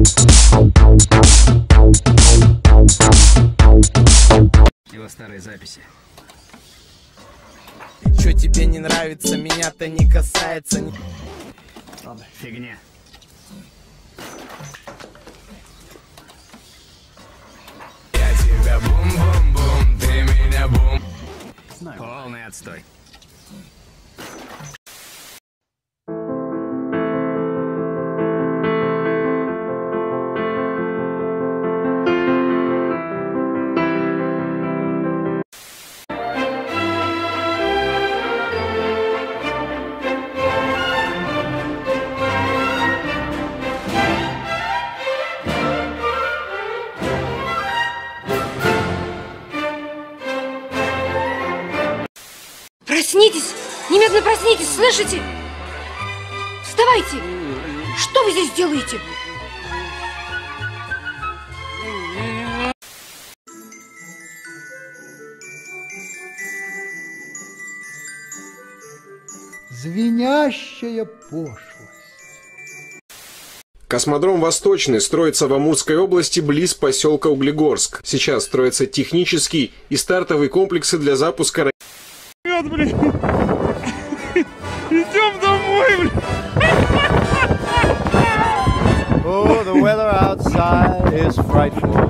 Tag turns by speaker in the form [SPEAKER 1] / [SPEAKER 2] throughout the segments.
[SPEAKER 1] Его старые записи.
[SPEAKER 2] Чё тебе не нравится, меня-то не касается.
[SPEAKER 1] Ладно, фигня.
[SPEAKER 2] Я тебя бум-бум-бум, ты меня бум.
[SPEAKER 1] Полный отстой.
[SPEAKER 3] Проснитесь! Немедленно проснитесь, слышите? Вставайте! Что вы здесь делаете?
[SPEAKER 4] Звенящая пошлость.
[SPEAKER 5] Космодром «Восточный» строится в Амурской области близ поселка Углегорск. Сейчас строятся технический и стартовые комплексы для запуска.
[SPEAKER 6] Ребят, блин, идем домой, блин.
[SPEAKER 7] Oh, the weather outside is frightful.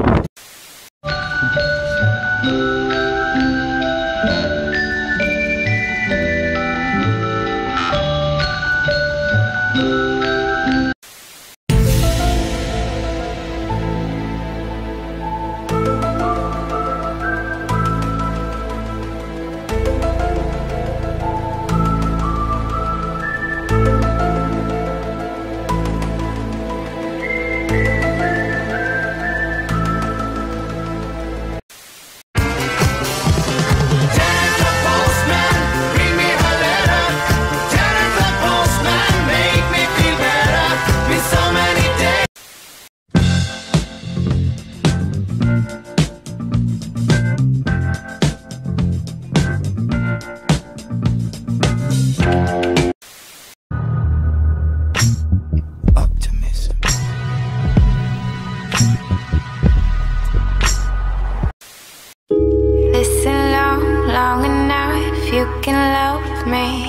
[SPEAKER 8] Listen long enough, you can love me.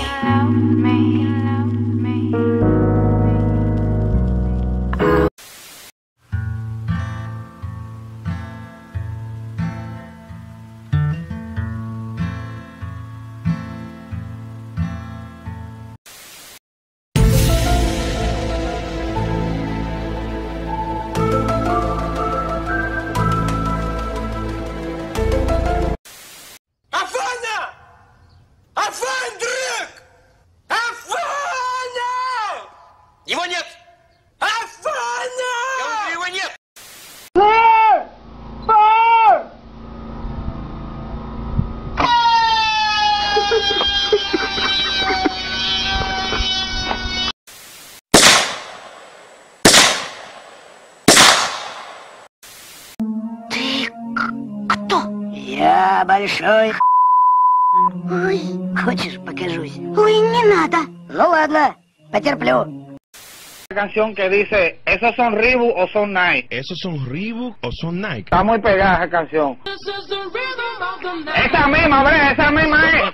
[SPEAKER 2] Его нет! Афаня! Я говорю, его нет!
[SPEAKER 3] Ты кто?
[SPEAKER 9] Я большой.
[SPEAKER 3] Ой,
[SPEAKER 9] Хочешь, покажусь?
[SPEAKER 3] ой, не надо.
[SPEAKER 9] Ну ладно, потерплю.
[SPEAKER 6] Canción que dice, ¿esos son Reebok o son Nike?
[SPEAKER 10] ¿Esos son Reebok o son Nike?
[SPEAKER 6] Está muy pegada esa canción. Esa misma, bre, esa misma es.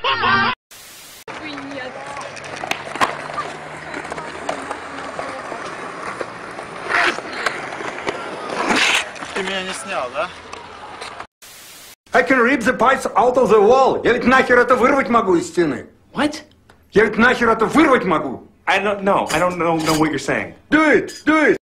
[SPEAKER 7] Ты меня не снял, да?
[SPEAKER 4] I can rip the pipes out of the wall. Я ведь нахер это вырвать могу из стены.
[SPEAKER 2] What?
[SPEAKER 4] Я ведь нахер это вырвать могу.
[SPEAKER 11] I don't know what you're saying.
[SPEAKER 4] Do it, do it.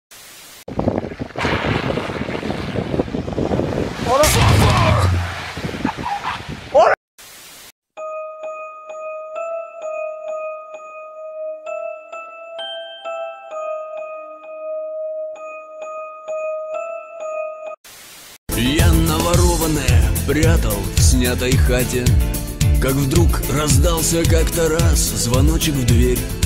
[SPEAKER 12] Я наворованное прятал в снятой хате, как вдруг раздался как-то раз звоночек в дверь.